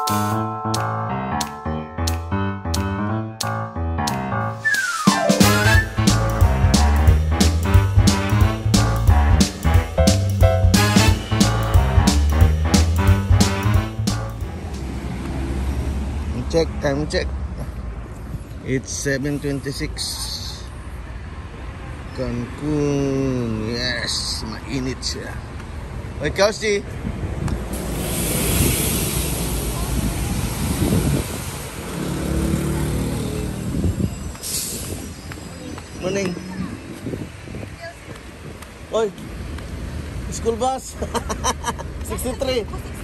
Time check. It's 7:26. Cancun. Yes, mainit siya. Oy, Kelsey. Morning. Oy. School bus. 63.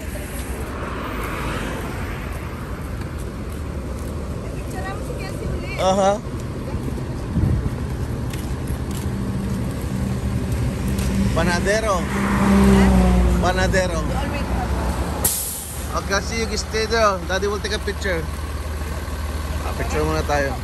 Aha. Panadero. Panadero. Okay, see you. Stay there. Daddy will take a picture. Picture muna tayo.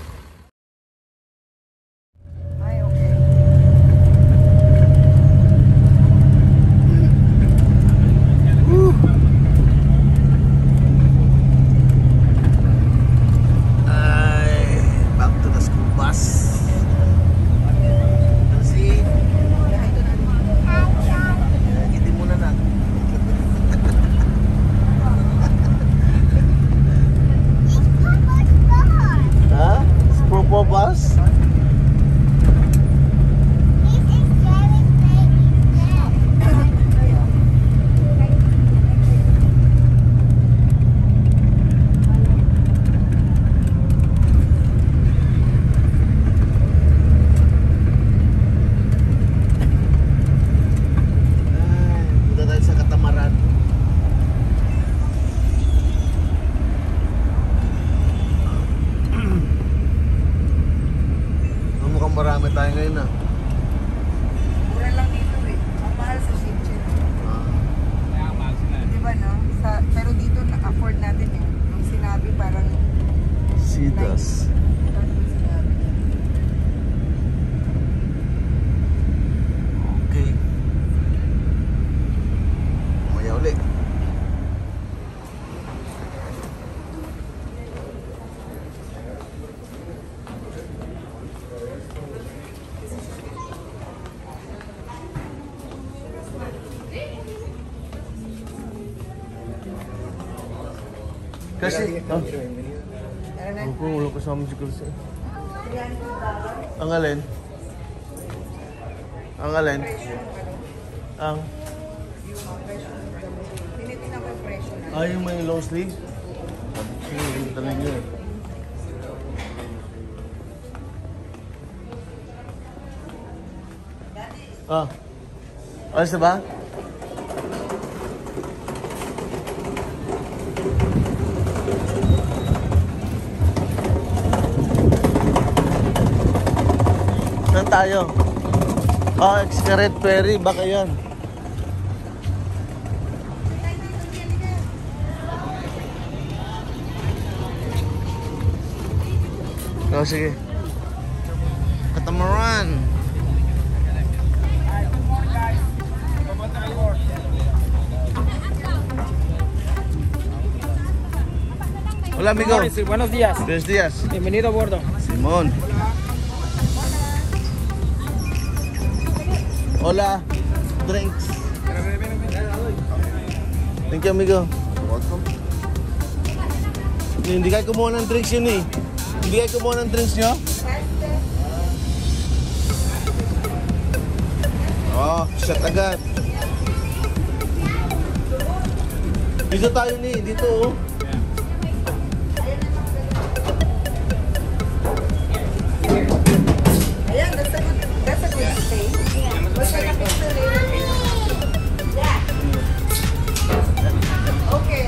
Bus? Punta tayo sa katamaran. Marami tayo ngayon na. Mura lang dito eh. Ang mahal sa Shenzhen. Kaya mahal sila. Diba no? Pero dito na-afford natin eh. Nung sinabi parang Sidas. Okay. Umaya ulit. Kasi, wala kasama si Kursi. Ang alin? Ang alin? Ang? tinitingnan ko yung presyo na. Ah, yung may long sleeve? Yung tanin nyo eh. Ah. Alas na ba? Saan tayo? Ah, Xcaret Ferry. Baka yan. Oh, sige. Catamaran. Hola, amigo. Buenos días. Buenos días. Bienvenido a bordo. Simón. Hola. Drinks. Thank you, amigo. Welcome. Hindi kayo kumuha ng drinks yun eh. Hindi kayo kumuha ng drinks nyo? Oh, shot agad. Dito tayo ni, dito oh. Ayan, that's a good stay. What's your picture later? Yeah. Okay.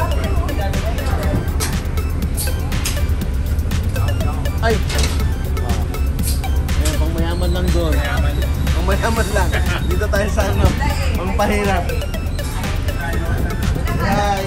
Ay! Ayan, pang mayaman lang doon. Pang mayaman lang. Dito tayo sa ano, pang pahirap. Hi!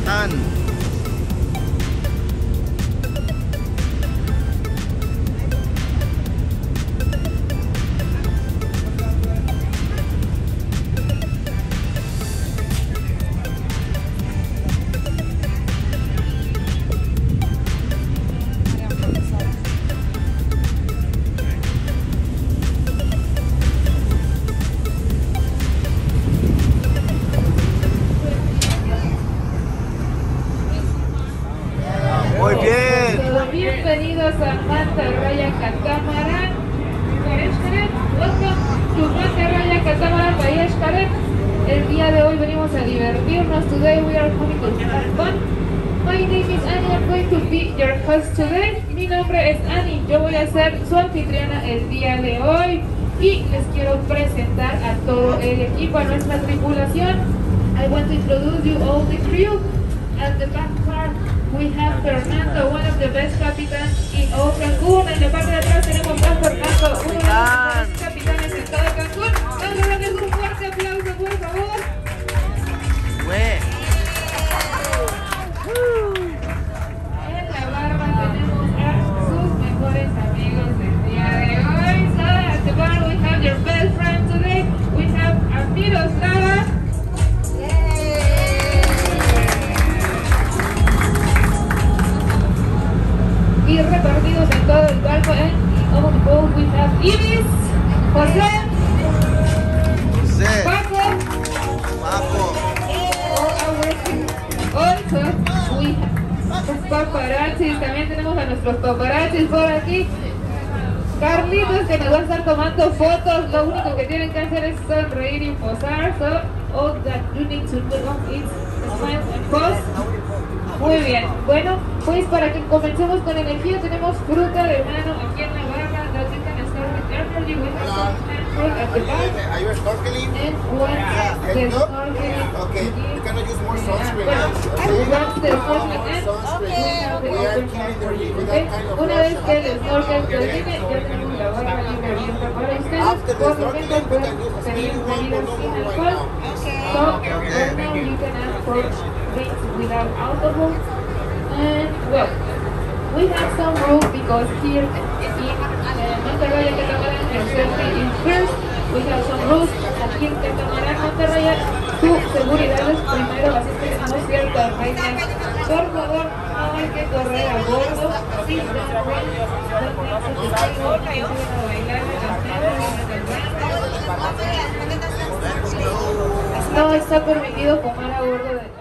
Tan. Muy bien. Bienvenidos a Mantarraya Catamaran. Welcome to Mantarraya Catamaran by Xcaret. El día de hoy venimos a divertirnos. Today we are coming to have fun. My name is Annie. I'm going to be your host today. Mi nombre es Annie. Yo voy a ser su anfitriona el día de hoy. Y les quiero presentar a todo el equipo, a nuestra tripulación. I want to introduce you all the crew. At the back part, we have Fernando, one of the best captains in all Cancún. En la parte de atrás tenemos a Fernando, uno de los mejores capitanes en todo Cancún. Vamos a darles un fuerte aplauso, por favor. En la barra tenemos a sus mejores amigos del día de hoy. So at the bar we have your best friend today. We have a Miroslava. Y repartidos en todo el barco, on the boat we have Ibis, José, Paco, also we have los paparazzis, también tenemos a nuestros paparazzis por aquí. Carlitos, que nos va a estar tomando fotos, lo único que tienen que hacer es sonreír y posar, so all that you need to do is smile and pose. Muy bien, bueno, pues para que comencemos con energía tenemos fruta de mano aquí en la barra, that you can start with energy, we have some fruit at the back. Are you snorkeling? And once the snorkeling Okay, you cannot use more sunscreen. bueno, once the snorkeling ends, we have the We are open bar keeping the for you, reef with okay? that kind of Una vez que el pressure. snorkel termine, ya tenemos la barra libre abierta para ustedes, After the por lo snorkeling, tanto we pueden can use a pedir speed one bebidas for sin no alcohol. right now. So, right now you can ask for drinks without alcohol. And well, we have some rules because here in Mantarraya Catamaran and safety is first. We have some rules. Aquí en Catamaran Mantarraya, su seguridad es primero, así que tenemos ciertas reglas. Por favor, no hay que correr a bordo. Please don't run. Don't make such a thing. No vayan a bailar en las mesas. No está permitido fumar a bordo de...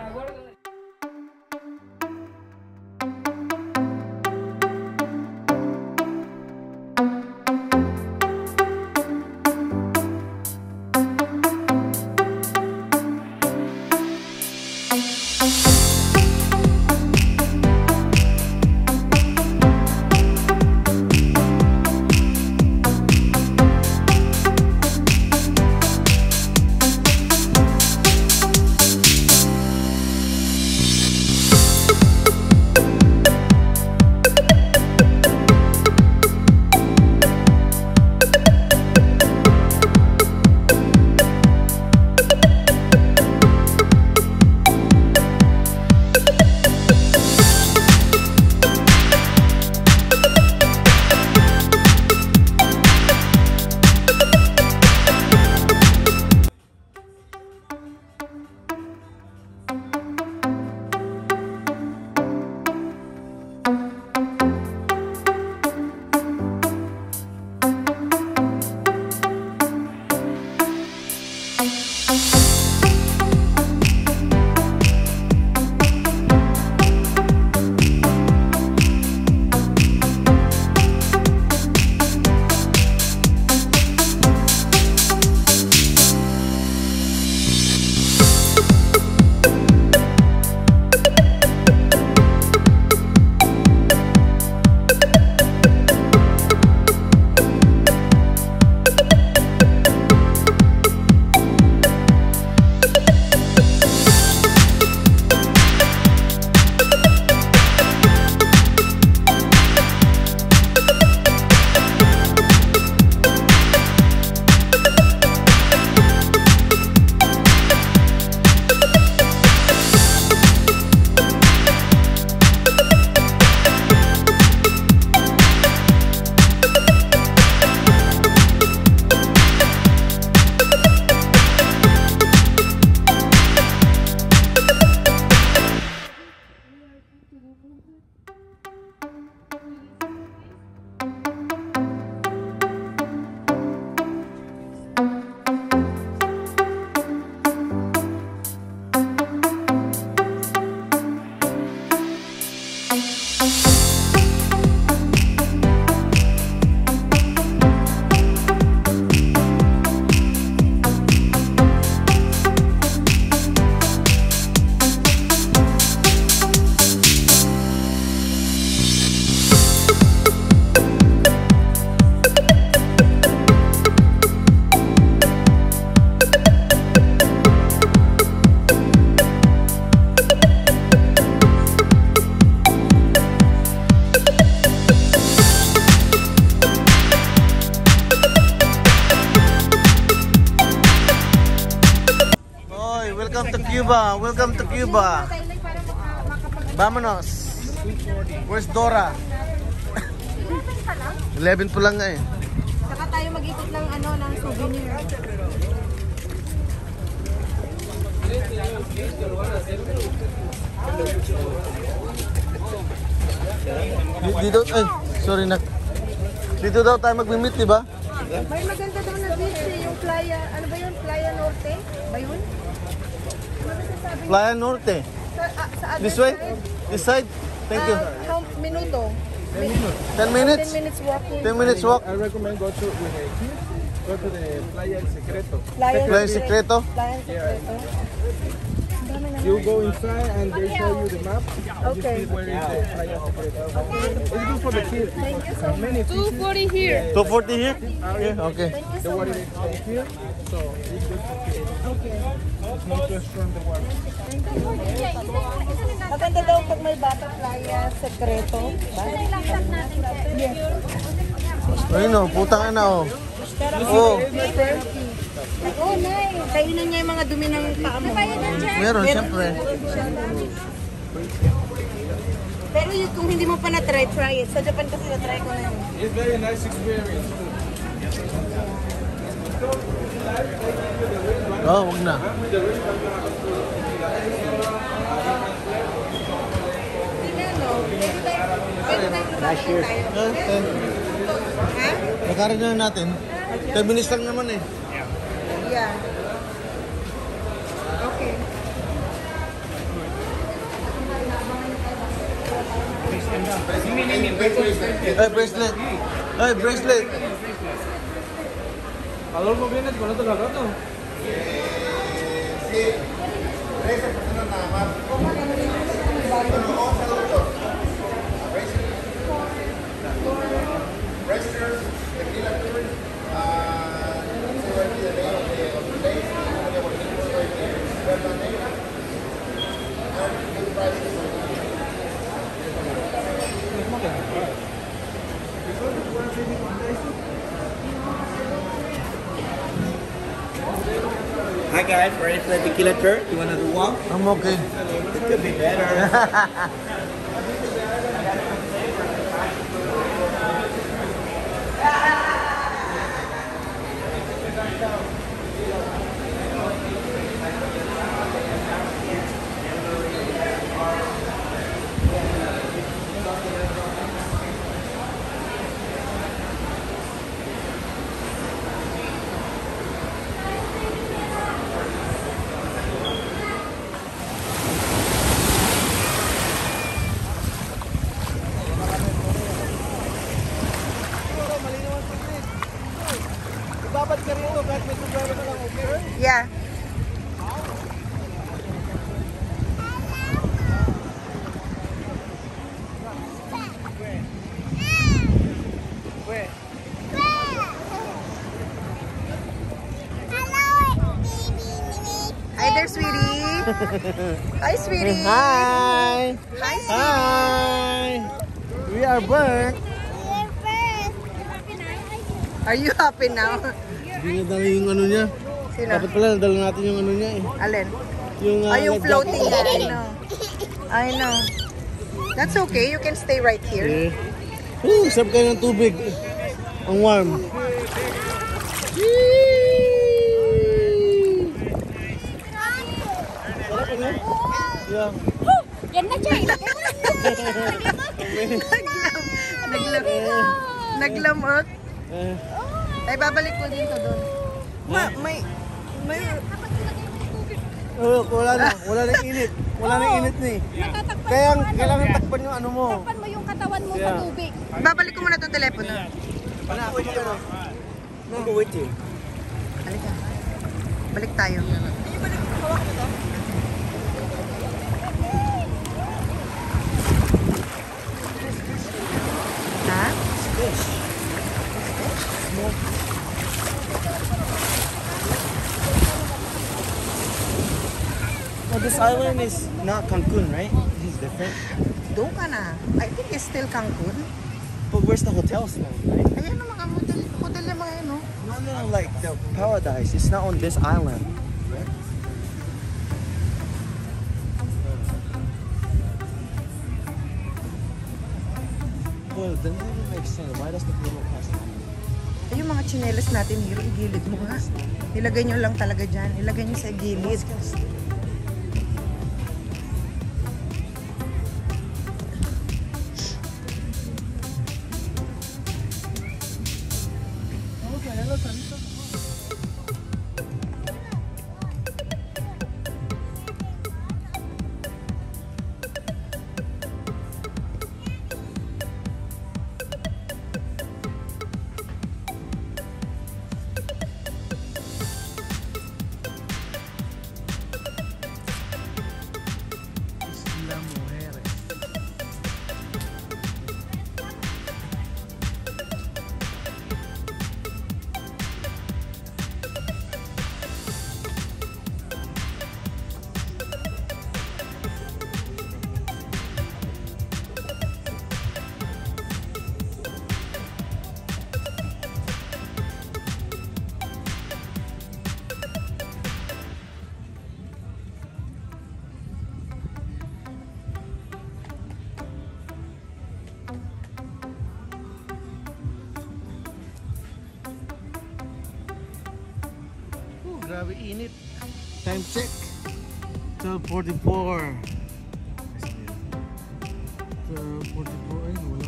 to Cuba. Welcome to Cuba. Vámonos. Where's Dora? 11 po lang nga eh. Saka tayo mag-ikot ng ano, ng souvenir. Dito, ay, sorry na. Dito daw tayo mag-meet, di ba? May maganda daw na beach eh, yung Playa, ano ba yun? Playa Norte? Ba yun? Ano masasabi niyo? Playa Norte. Sa other This way? side? This side? Thank you. How minuto? 10 minutes? 10 minutes walking. 10 minutes walk. I recommend go to with a kid. Go to the Playa El Secreto. Playa Secreto. Playa Secreto. Ang dami naman. You go inside and they show you the map. Okay. Where is the Playa Secreto? It's good for the kids. Thank you so much. Many 240 here. 240 here? Yeah, okay. Thank you the so water much. is here, so it's good for kids. Okay. It's not too strong the water. Maganda daw pag may bata Playa Secreto. Yes. Ayun o, putang ina o. Oh, Oh, nice. Kainan niya yung mga dumi ng paa mo. meron, siyempre. Pero yung, kung hindi mo pa na-try, try it. Sa Japan kasi na-try ko na yun. It's very nice experience. Oh, wag na. Tingnan, no? Pwede tayo lumakit tayo. Ha? Nakarin na natin. 10 minutes lang naman eh. Yeah. Okay. Ay, bracelet. Ay, bracelet. Kalau mo vienes con otro rato. Hi guys, ready for the tequila tour? You wanna do one? I'm okay. It could be better. Babad ka rito kahit may sombrero ka lang, okay? Yeah. Hi there, sweetie. Hi, sweetie. Hi! Hi, sweetie. Hi! We are back! Are you happy now? Hindi na dala yung ano niya. Sino? Dapat pala nadala natin yung ano niya eh. Alin? Yung, Yung life floating jacket. guy. I know. I know. That's okay. You can stay right here. Yeah. Sarap kayo ng tubig. Ang warm. Yeah. Yan na, Chay. Naglamot. Ay, babalik ko din to doon. May... Oh, wala na. Wala na init. Wala na init na eh. Kaya kailangan takpan yung ano mo. Takpan mo yung katawan mo sa tubig. Babalik ko muna itong telepono. I'll go with you. Halika. Balik tayo. Ha? Well, this island is not Cancun, right? This is different. Doon ka na. I think it's still Cancun. But where's the hotels now, right? Ayan ang mga hotel na mga ano. No, like the paradise. It's not on this island. No, that doesn't make sense. Why does the table cost money? Ay, yung mga tsinelas natin, Hiro, igilid mo nga. Ilagay nyo lang talaga dyan. Ilagay nyo sa gilid. Isla Mujeres. Grabe init. Time check. 12:44. 12:44. Ay, wala.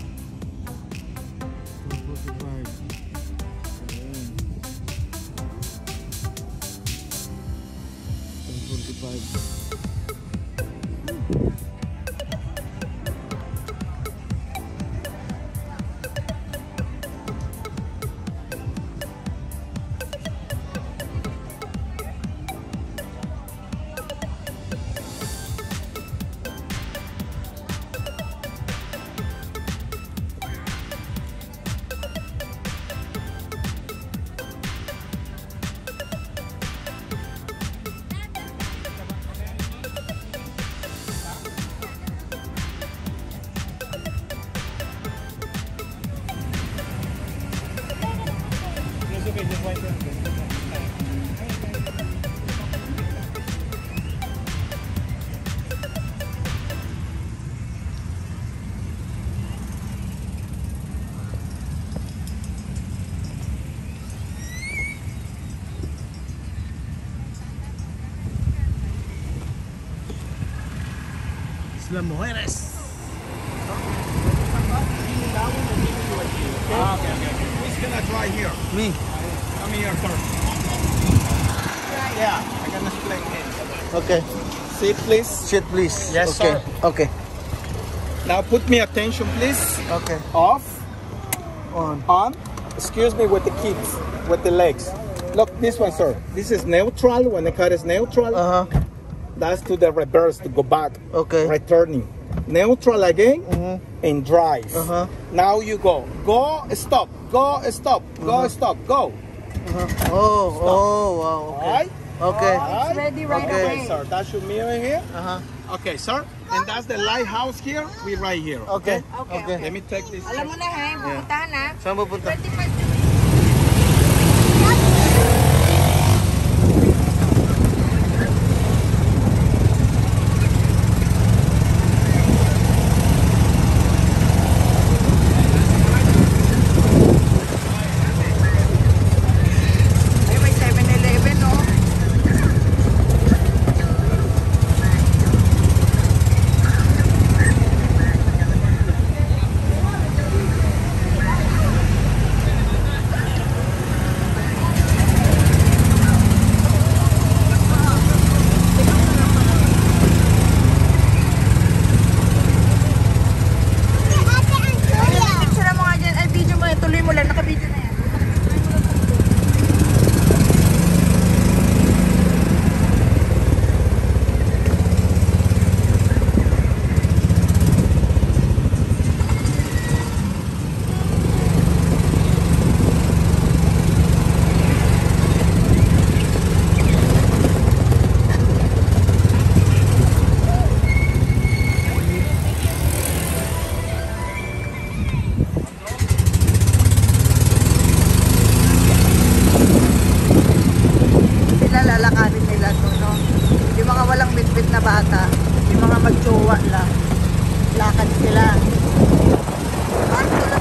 12:45. Ayan. 12:45. Isla Mujeres. Who's gonna try here? Me. Come here first. Yeah, I can explain it. Okay. Sit, please. Sit, please. Yes, okay. sir. Okay. Now put me attention, please. Okay. Off, On. on. Excuse me with the kicks, with the legs. Look, this one, sir. This is neutral. When the car is neutral, that's to the reverse to go back. Okay. Returning. Neutral again and drive. Now you go. Go, stop. Go, stop. Go, stop. Go. Oh, wow. Okay. Alright? Okay. It's ready right Okay, away. sir. That's your mirror here. Okay, sir. And that's the lighthouse here. We right here. Okay. Okay. Let me take this. Alam mo na, ha? Pupuntahan na. Saan pupunta? 25 Ay, may 7-Eleven, no? Picture mo nga dyan. Ay, video mo yan. Tuloy mo lang. Naka-video na yan. Sila lalakarin nila to, no? Yung mga walang bitbit na bata, yung mga magjowa lang, lakad sila. Parang wala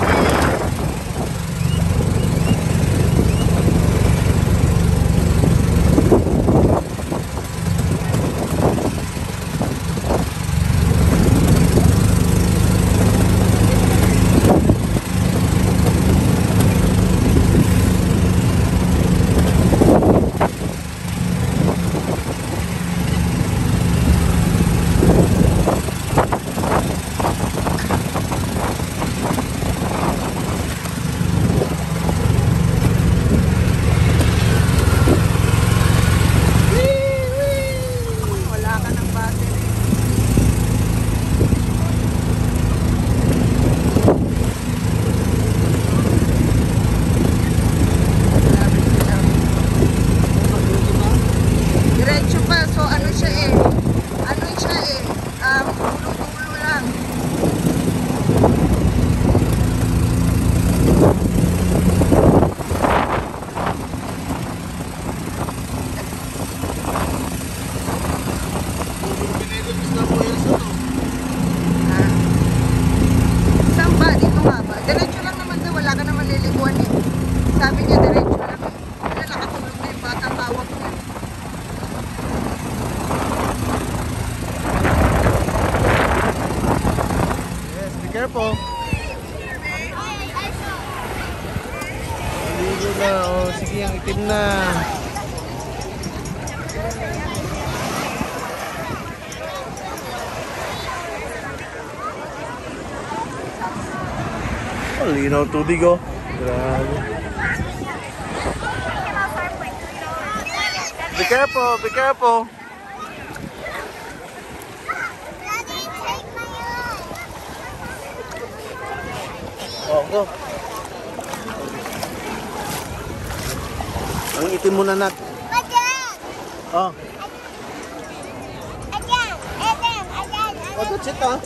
careful. Ligo na. Oh, sige, ang itim na. Oh, linaw tubig oh. Grabe. Be careful, be careful. Oh, go. Ang itim mo na nat. Oh. Oh, that's it ah.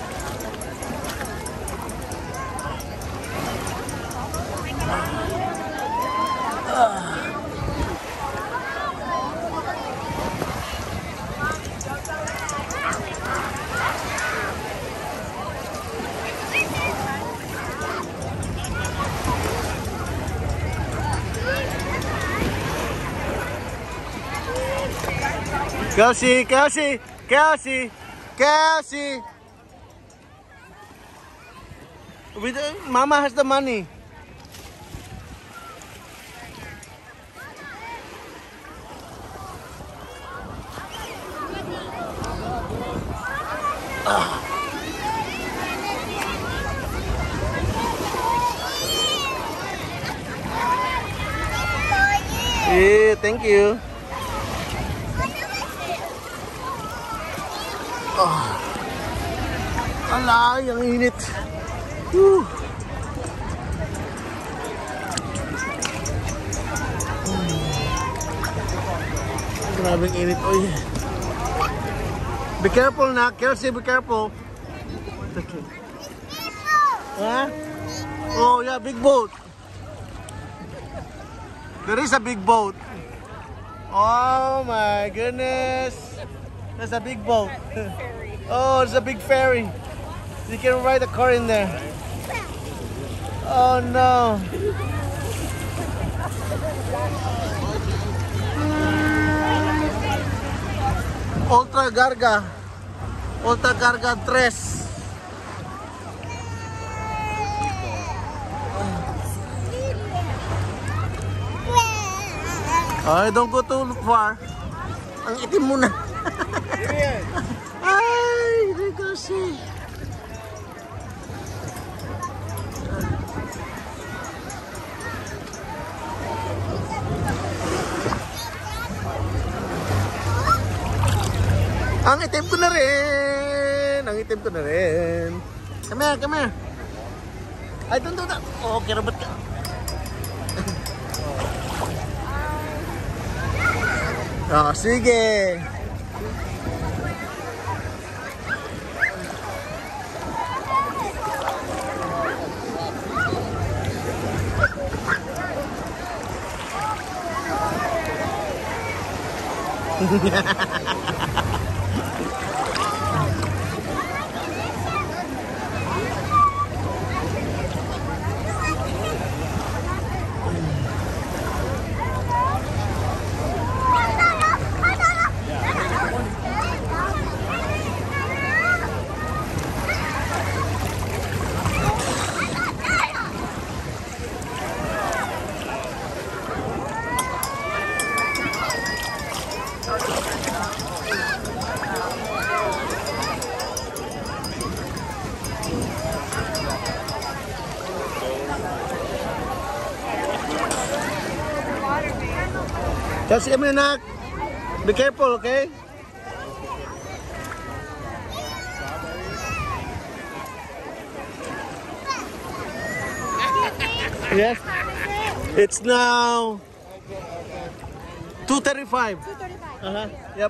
Kelsey, Kelsey, Kelsey, Kelsey. Mama has the money. Yeah, thank you. Oh. Ala, ang init. Woo. Grabing init, oy. Be careful na, Kelsey, be careful. Huh? Oh yeah, big boat. There is a big boat. Oh my goodness. There's a big boat. Oh, there's a big ferry. You can ride a car in there. Oh no. Ultra Garga. Ultra Garga 3. Ay, don't go too far. Ang itim mo na. Ay, hindi ko see. Ang itim ko na rin. Ang itim ko na rin. Come here, come here. Ay, don't do that. Oh, kirabat ka. Oh, sige. Kasi kami nak. Be careful, okay? Yes. It's now 2:35. 2:35. Yep.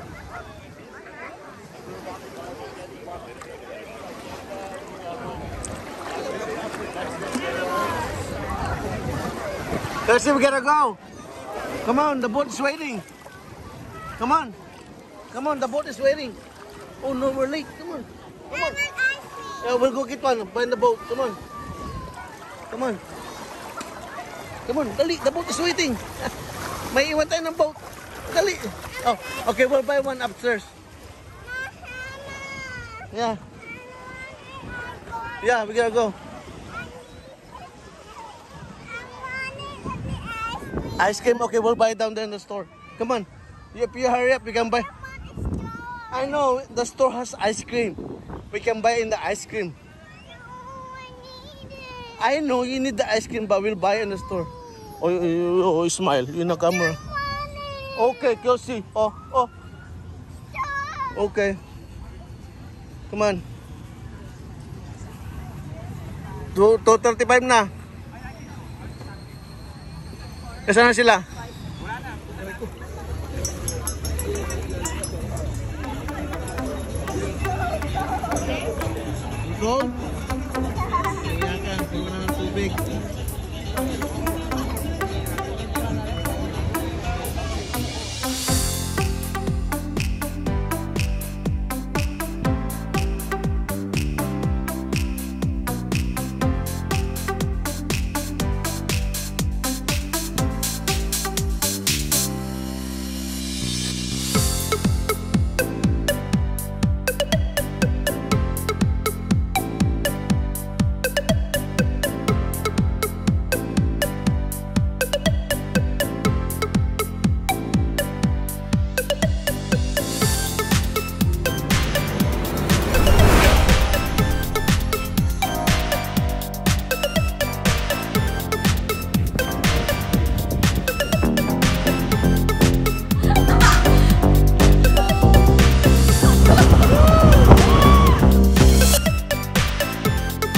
Let's see, we gotta go. Come on, the boat is waiting. Come on. Come on, the boat is waiting. Oh no, we're late. Come on. Come on. Yeah, we'll go get one. Find the boat. Come on. Come on. Come on, dali. The boat is waiting. May iwan tayo ng boat. Dali. Oh, okay, we'll buy one upstairs. Yeah. Yeah, we gotta go. Ice cream, okay, we'll buy it down there in the store. Come on. If you hurry up, we can buy. I know, the store has ice cream. We can buy in the ice cream. I know you need the ice cream, but we'll buy in the store. Oh, smile. You're in the camera. Okay, go see. Oh. Okay. Come on. 2:35 na. Nasaan na sila? Go.